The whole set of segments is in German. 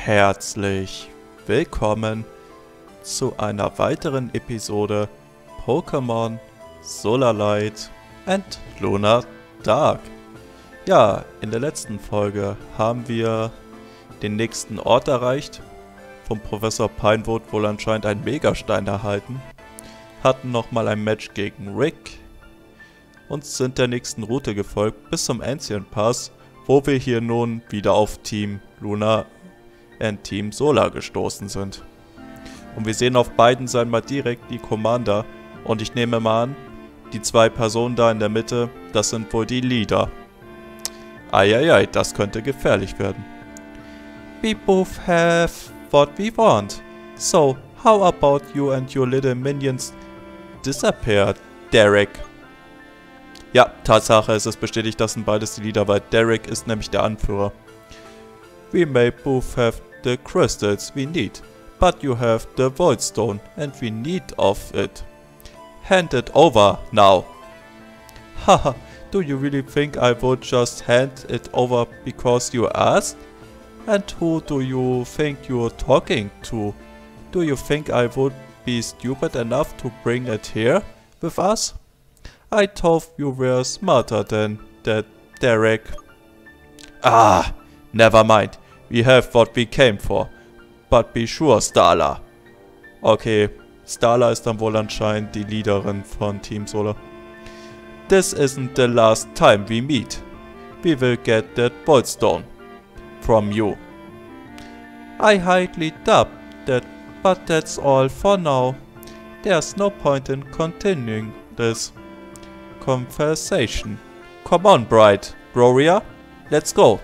Herzlich willkommen zu einer weiteren Episode Pokémon Solar Light and Lunar Dark. Ja, in der letzten Folge haben wir den nächsten Ort erreicht, vom Professor Pinewood wohl anscheinend einen Megastein erhalten, hatten nochmal ein Match gegen Rick und sind der nächsten Route gefolgt bis zum Ancient Pass, wo wir hier nun wieder auf Team Luna und Team Solar gestoßen sind. Und wir sehen auf beiden Seiten mal direkt die Commander und ich nehme mal an, die zwei Personen da in der Mitte, das sind wohl die Leader. Eieiei, das könnte gefährlich werden. We both have what we want. So, how about you and your little minions disappear, Derek? Ja, Tatsache, es ist bestätigt, das sind beides die Leader, weil Derek ist nämlich der Anführer. We may both have the crystals we need, but you have the Void Stone and we need of it. Hand it over now. Haha, do you really think I would just hand it over because you asked? And who do you think you're talking to? Do you think I would be stupid enough to bring it here with us? I thought you were smarter than that, Derek. Ah, never mind. We have what we came for. But be sure, Starla. Okay, Starla ist dann wohl anscheinend die Leaderin von Team Solar. This isn't the last time we meet. We will get that Void Stone from you. I highly doubt that, but that's all for now. There's no point in continuing this conversation. Come on, Bright. Gloria, let's go.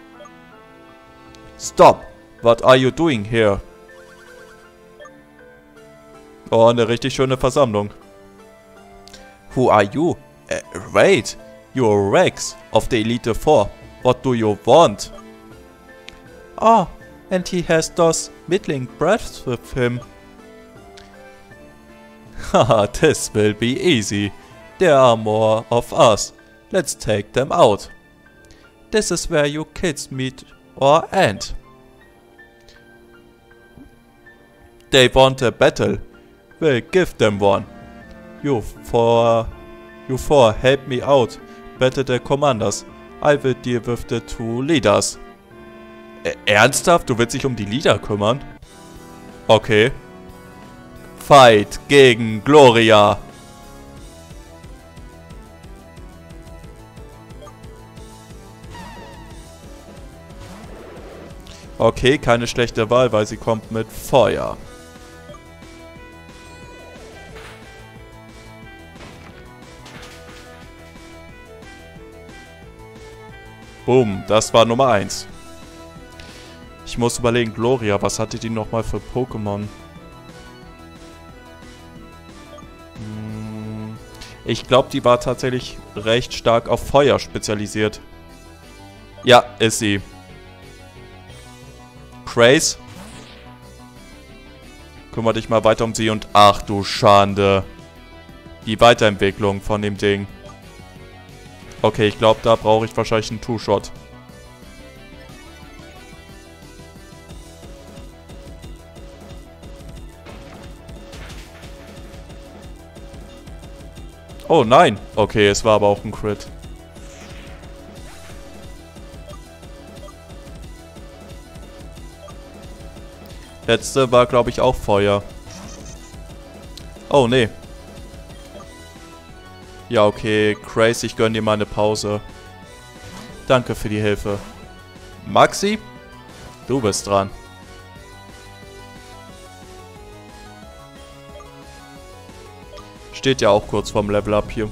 Stop! What are you doing here? Oh, eine richtig schöne Versammlung. Who are you? Wait, you're Rex of the Elite Four. What do you want? Oh, and he has those middling breaths with him. Haha, this will be easy. There are more of us. Let's take them out. This is where you kids meet or end. They want a battle. We'll give them one. You four help me out. Battle the commanders. I will deal with the two leaders. Ernsthaft? Du willst dich um die Leader kümmern? Okay. Fight gegen Gloria. Okay, keine schlechte Wahl, weil sie kommt mit Feuer. Boom, das war Nummer 1. Ich muss überlegen, Gloria, was hatte die nochmal für Pokémon? Ich glaube, die war tatsächlich recht stark auf Feuer spezialisiert. Ja, ist sie. Craze. Kümmere dich mal weiter um sie und ach du Schande. Die Weiterentwicklung von dem Ding. Okay, ich glaube, da brauche ich wahrscheinlich einen Two-Shot. Oh nein. Okay, es war aber auch ein Crit. Letzte war, glaube ich, auch Feuer. Oh, nee. Ja, okay. Crazy, ich gönne dir mal eine Pause. Danke für die Hilfe. Maxi? Du bist dran. Steht ja auch kurz vorm Level Up hier.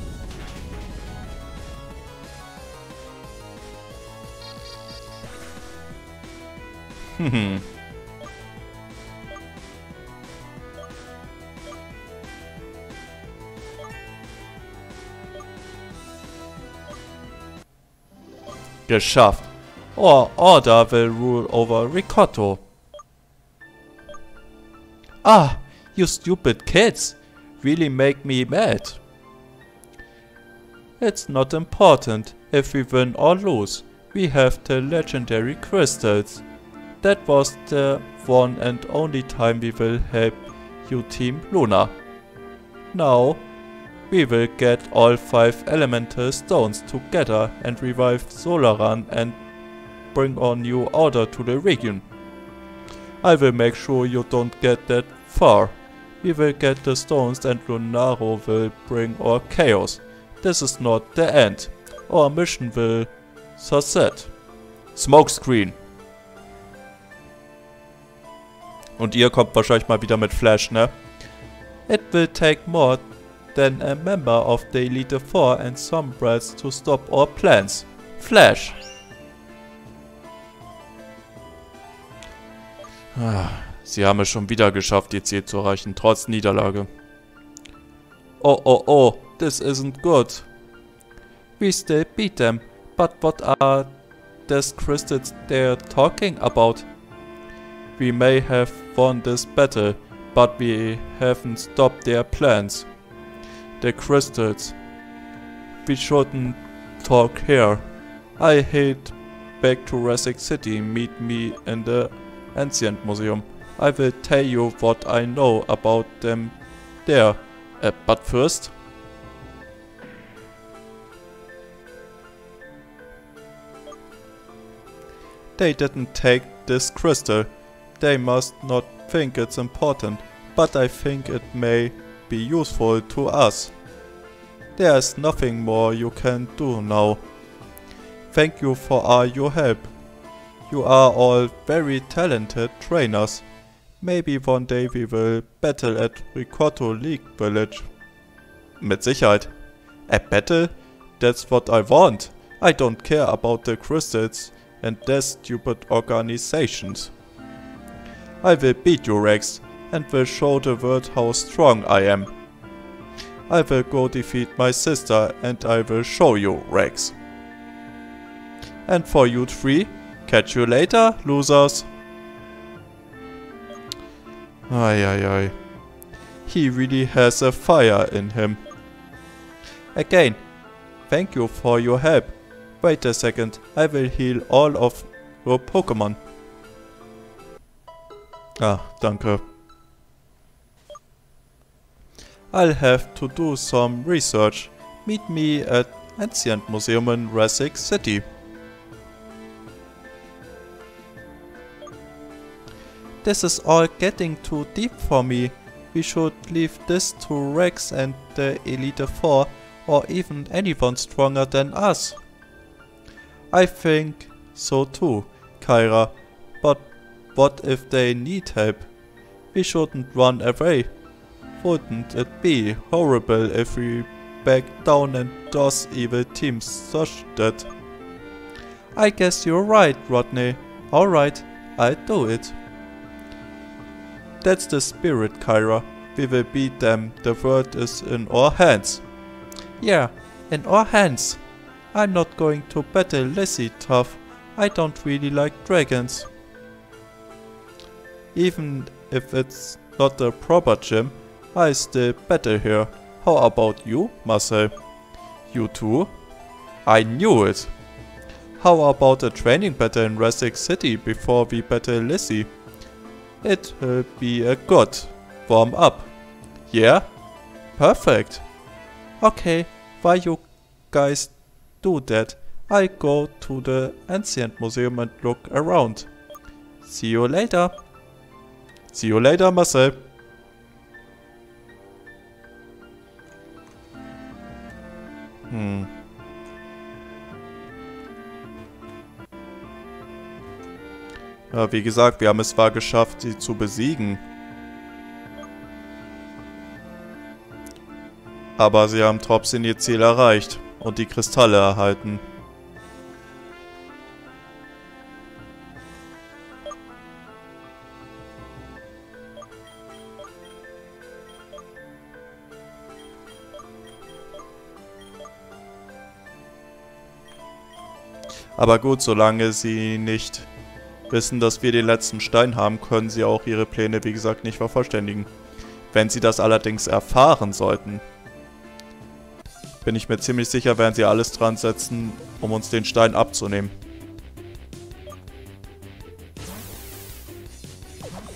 Geschafft. Order will rule over Ricotto. Ah, you stupid kids. Really make me mad. It's not important if we win or lose. We have the legendary crystals. That was the one and only time we will help you, Team Luna. Now, we will get all 5 elemental stones together and revive Solaran and bring a new order to the region. I will make sure you don't get that far. We will get the stones and Lunaro will bring our chaos. This is not the end. Our mission will succeed. Smokescreen. Und ihr kommt wahrscheinlich mal wieder mit Flash, ne? It will take more than a member of the Elite Four and some brats to stop our plans. Flash. Sie haben es schon wieder geschafft, ihr Ziel zu erreichen, trotz Niederlage. Oh, this isn't good. We still beat them, but what are these crystals they're talking about? We may have won this battle, but we haven't stopped their plans. The crystals. We shouldn't talk here. I head back to Resic City. Meet me in the Ancient Museum. I will tell you what I know about them there. But first... They didn't take this crystal. They must not think it's important, but I think it may be useful to us. There's nothing more you can do now. Thank you for all your help. You are all very talented trainers. Maybe one day we will battle at Ricoto League Village. Mit Sicherheit. A battle? That's what I want. I don't care about the crystals and their stupid organizations. I will beat you, Rex, and will show the world how strong I am. I will go defeat my sister and I will show you, Rex. And for you 3, catch you later, losers. Ai. He really has a fire in him. Again, thank you for your help. Wait a second, I will heal all of your Pokémon. Ah, danke. I'll have to do some research. Meet me at Ancient Museum in Resic City. This is all getting too deep for me. We should leave this to Rex and the Elite Four, or even anyone stronger than us. I think so too, Kyra, but what if they need help? We shouldn't run away. Wouldn't it be horrible if we back down and those evil teams such that? I guess you're right, Rodney. Alright, I'll do it. That's the spirit, Kyra. We will beat them. The world is in our hands. Yeah, in our hands. I'm not going to battle Lizzie tough. I don't really like dragons. Even if it's not a proper gym, I still battle here. How about you, Marcel? You too? I knew it! How about a training battle in Resic City before we battle Lizzie? It will be a good warm up. Yeah? Perfect! Okay, while you guys do that, I go to the Ancient Museum and look around. See you later! See you later, Marcel! Ja, wie gesagt, wir haben es zwar geschafft, sie zu besiegen. Aber sie haben trotzdem ihr Ziel erreicht und die Kristalle erhalten. Aber gut, solange sie nicht wissen, dass wir den letzten Stein haben, können sie auch ihre Pläne, wie gesagt, nicht vervollständigen. Wenn sie das allerdings erfahren sollten, bin ich mir ziemlich sicher, werden sie alles dran setzen, um uns den Stein abzunehmen.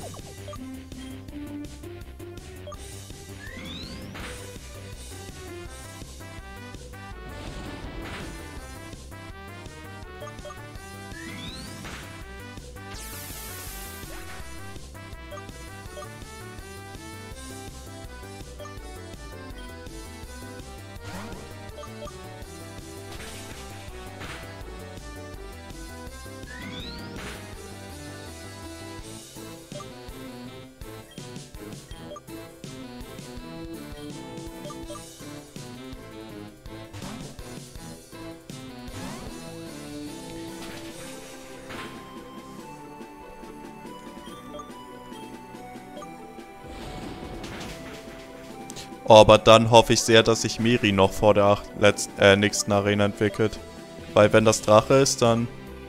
Oh, aber dann hoffe ich sehr, dass sich Miri noch vor der nächsten Arena entwickelt. Weil wenn das Drache ist, dann...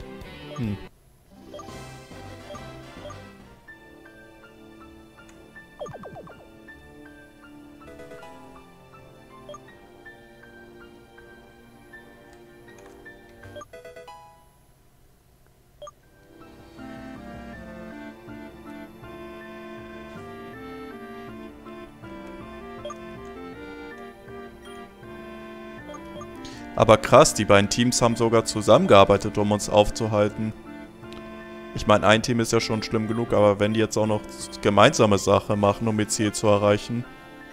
Aber krass, die beiden Teams haben sogar zusammengearbeitet, um uns aufzuhalten. Ich meine, ein Team ist ja schon schlimm genug, aber wenn die jetzt auch noch gemeinsame Sache machen, um ihr Ziel zu erreichen.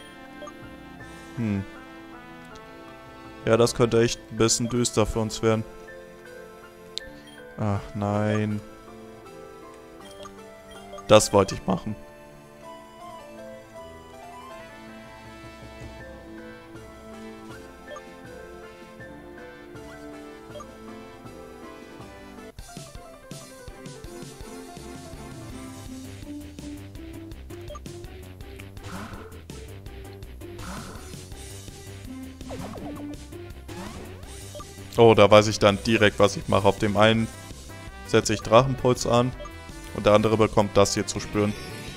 Ja, das könnte echt ein bisschen düster für uns werden. Ach nein. Das wollte ich machen. Oh, da weiß ich dann direkt, was ich mache. Auf dem einen setze ich Drachenpuls an und der andere bekommt das hier zu spüren.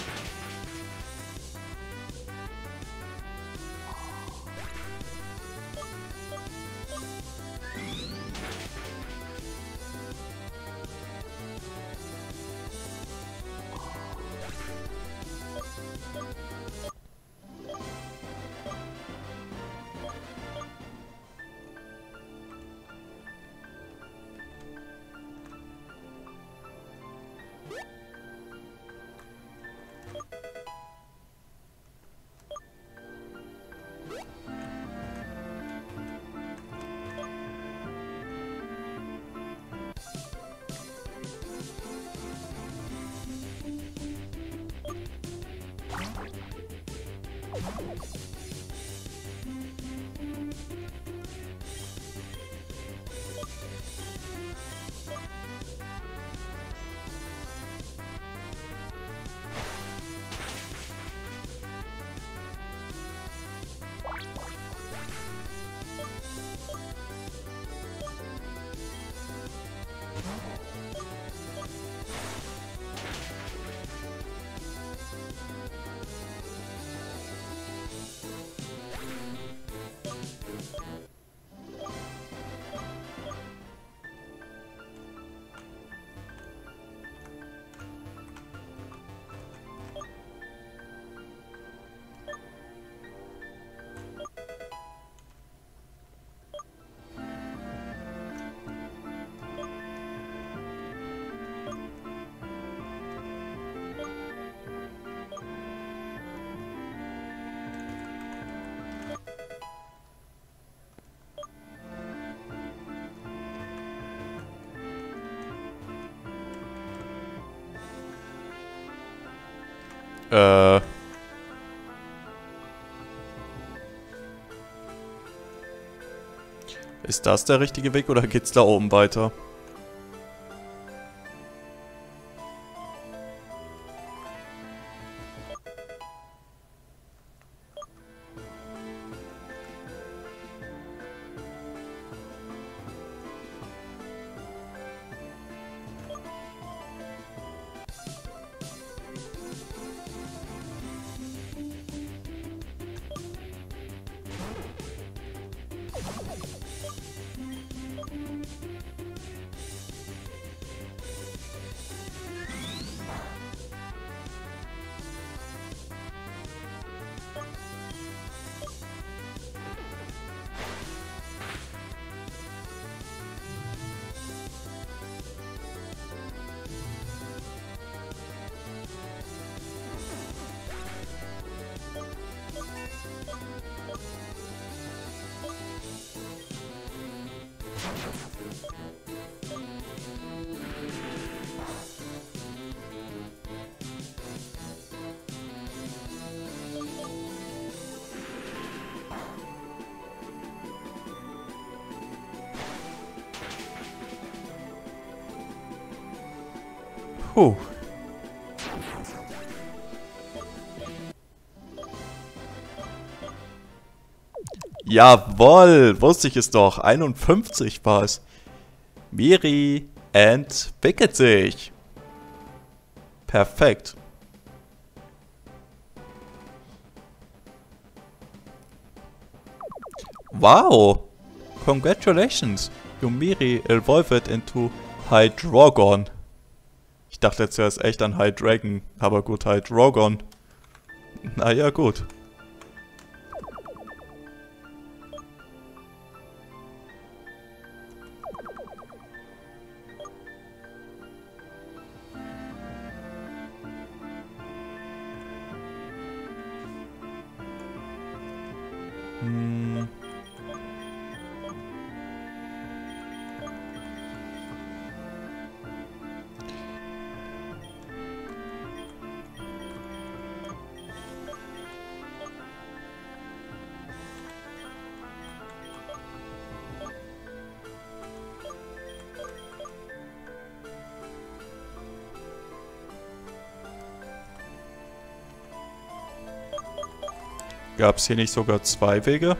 Ist das der richtige Weg oder geht's da oben weiter? Puh. Jawohl, wusste ich es doch. 51 war es. Miri entwickelt sich. Perfekt. Wow. Congratulations. Yumiri evolved into Hydrogon. Ich dachte jetzt zuerst echt an Hydreigon, aber gut, Hydrogon. Naja, gut. Gab es hier nicht sogar zwei Wege?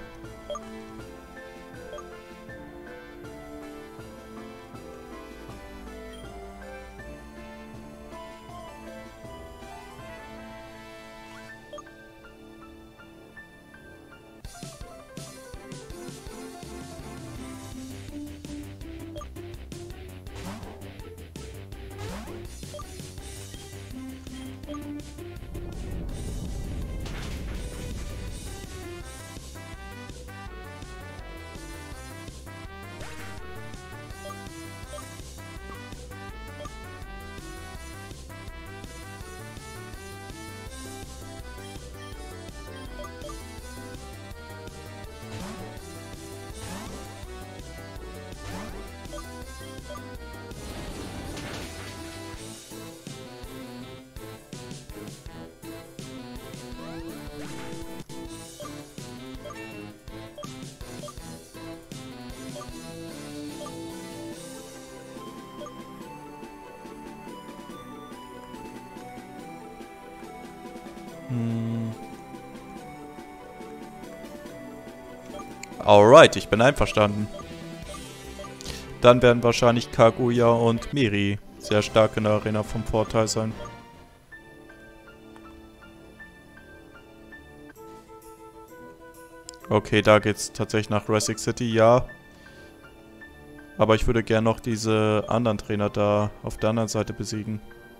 Alright, ich bin einverstanden. Dann werden wahrscheinlich Kaguya und Miri sehr stark in der Arena vom Vorteil sein. Okay, da geht's tatsächlich nach Racing City, ja. Aber ich würde gerne noch diese anderen Trainer da auf der anderen Seite besiegen.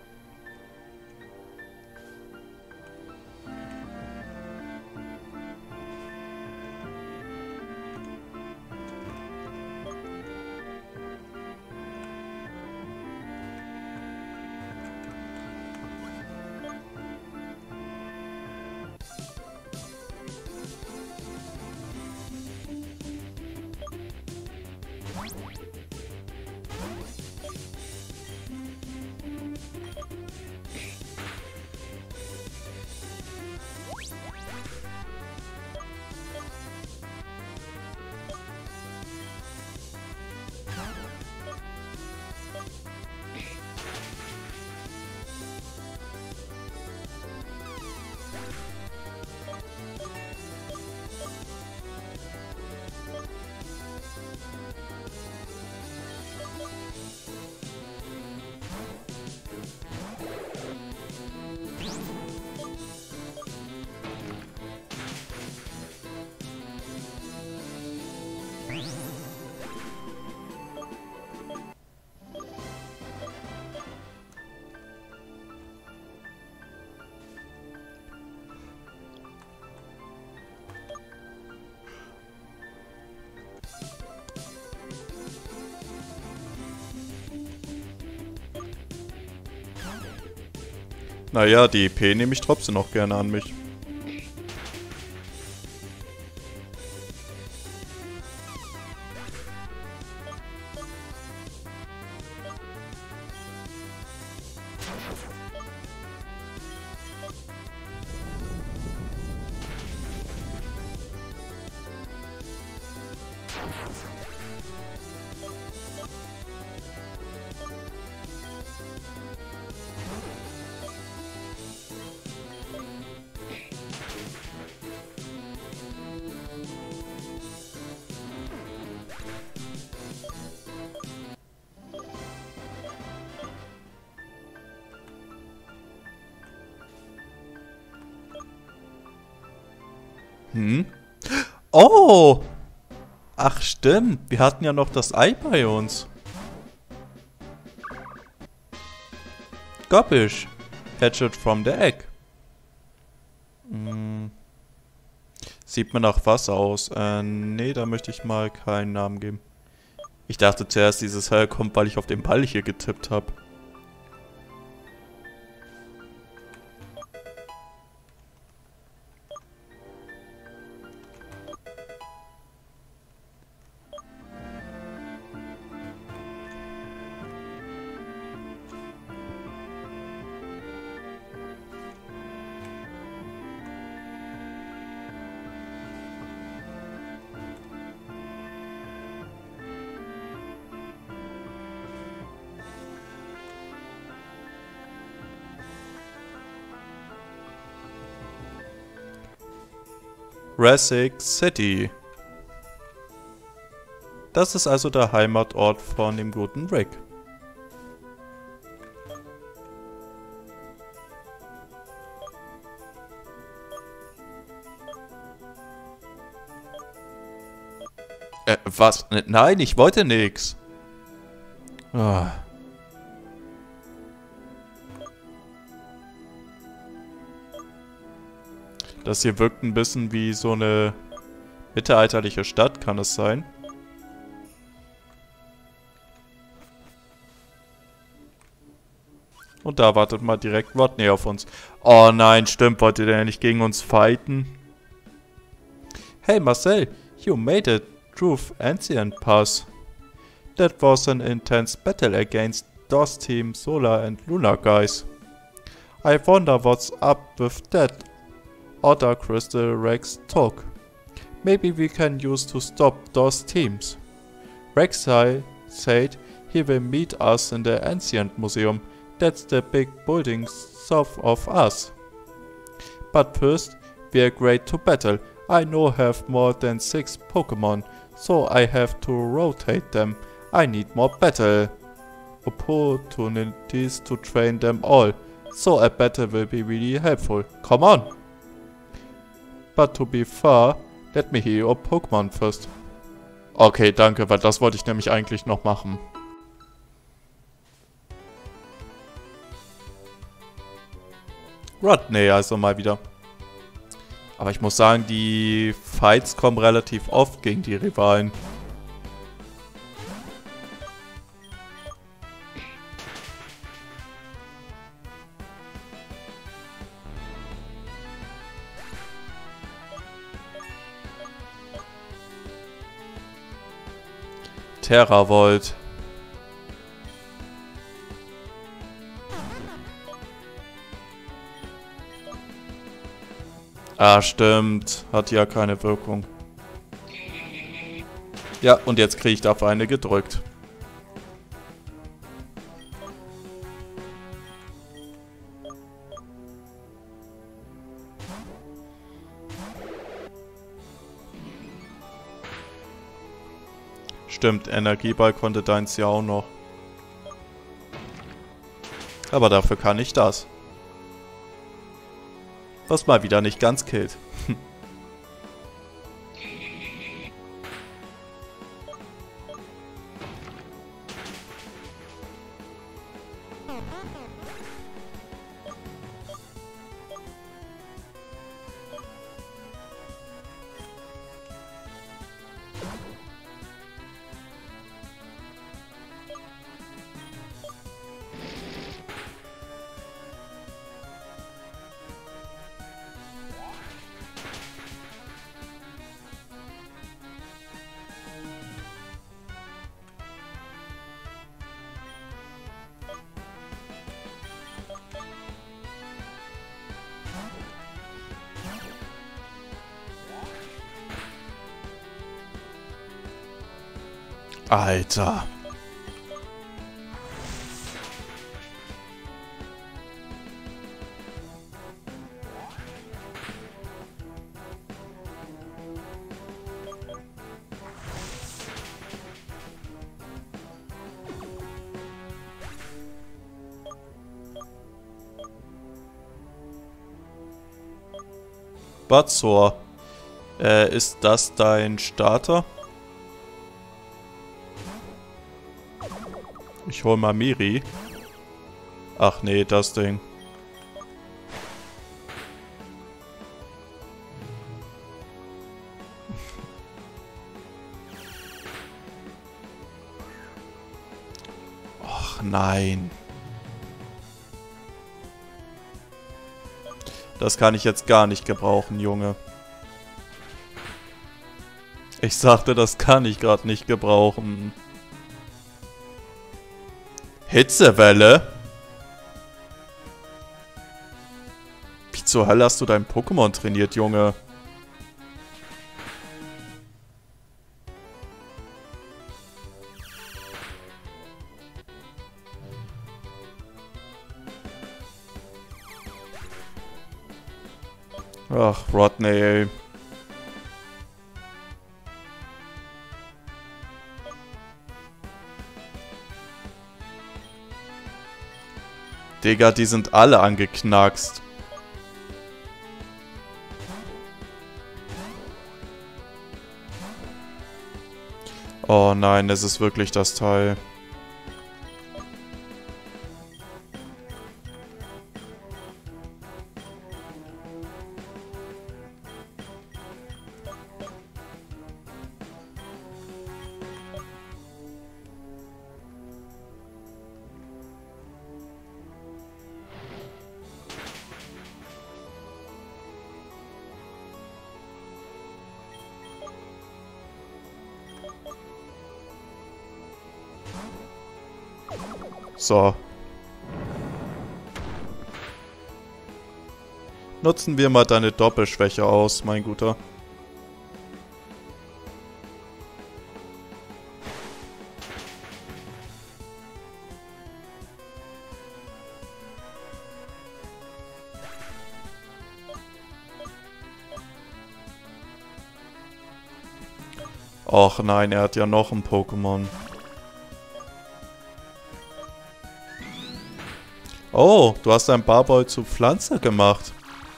Naja, die EP nehme ich trotzdem noch gerne an mich. Hm? Oh! Ach stimmt, wir hatten ja noch das Ei bei uns. Gobbish. Hatch it from the egg. Sieht mir nach was aus? Nee, da möchte ich mal keinen Namen geben. Ich dachte zuerst, dieses Hell kommt, weil ich auf den Ball hier getippt habe. Resic City. Das ist also der Heimatort von dem guten Rick. Was? Nein, ich wollte nix. Ah. Das hier wirkt ein bisschen wie so eine mittelalterliche Stadt, kann es sein? Und da wartet mal direkt Rodney auf uns. Oh nein, stimmt, wollt ihr denn nicht gegen uns fighten? Hey Marcel, you made it through Ancient Pass. That was an intense battle against DOS Team Solar and Lunar guys. I wonder what's up with that other Crystal Rex talk. Maybe we can use to stop those teams. Rek'Sai said he will meet us in the Ancient Museum. That's the big building south of us. But first, we are great to battle. I now have more than 6 Pokemon, so I have to rotate them. I need more battle opportunities to train them all, so a battle will be really helpful. Come on! But to be fair, let me hear your Pokémon first. Okay, danke, weil das wollte ich nämlich eigentlich noch machen. Rodney also mal wieder. Aber ich muss sagen, die Fights kommen relativ oft gegen die Rivalen. Terravolt. Ah, stimmt. Hat ja keine Wirkung. Ja, und jetzt kriege ich dafür eine gedrückt. Stimmt, Energieball konnte deins ja auch noch. Aber dafür kann ich das. Was mal wieder nicht ganz killt. Alter. Batzor. Ist das dein Starter? Ich hol mal Miri. Ach nee, das Ding. Ach nein. Das kann ich jetzt gar nicht gebrauchen, Junge. Ich sagte, das kann ich gerade nicht gebrauchen. Hitzewelle? Wie zur Hölle hast du dein Pokémon trainiert, Junge? Ach, Rodney. Digga, die sind alle angeknackst. Oh nein, es ist wirklich das Teil. So. Nutzen wir mal deine Doppelschwäche aus, mein Guter. Och nein, er hat ja noch ein Pokémon. Oh, du hast ein Barboy zu Pflanze gemacht.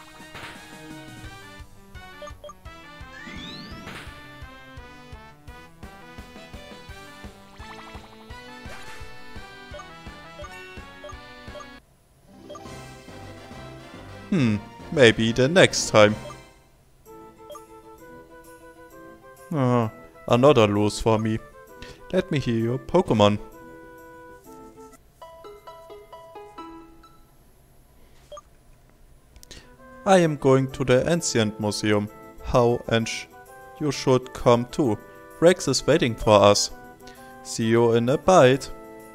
Maybe the next time. Another lose for me. Let me hear your Pokémon. I am going to the Ancient Museum. How and you should come too. Rex is waiting for us. See you in a bite.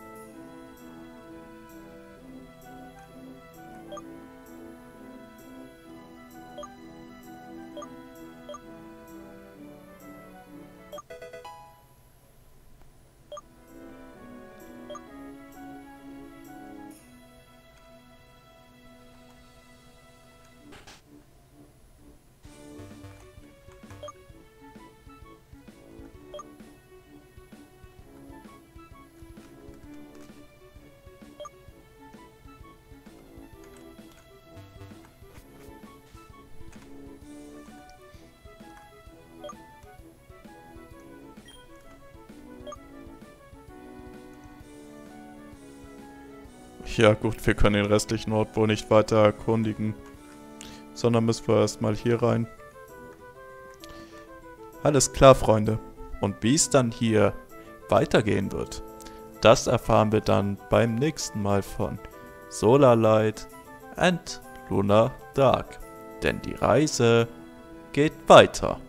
Ja gut, wir können den restlichen Ort wohl nicht weiter erkundigen. Sondern müssen wir erstmal hier rein. Alles klar, Freunde. Und wie es dann hier weitergehen wird, das erfahren wir dann beim nächsten Mal von Solar Light and Lunar Dark. Denn die Reise geht weiter.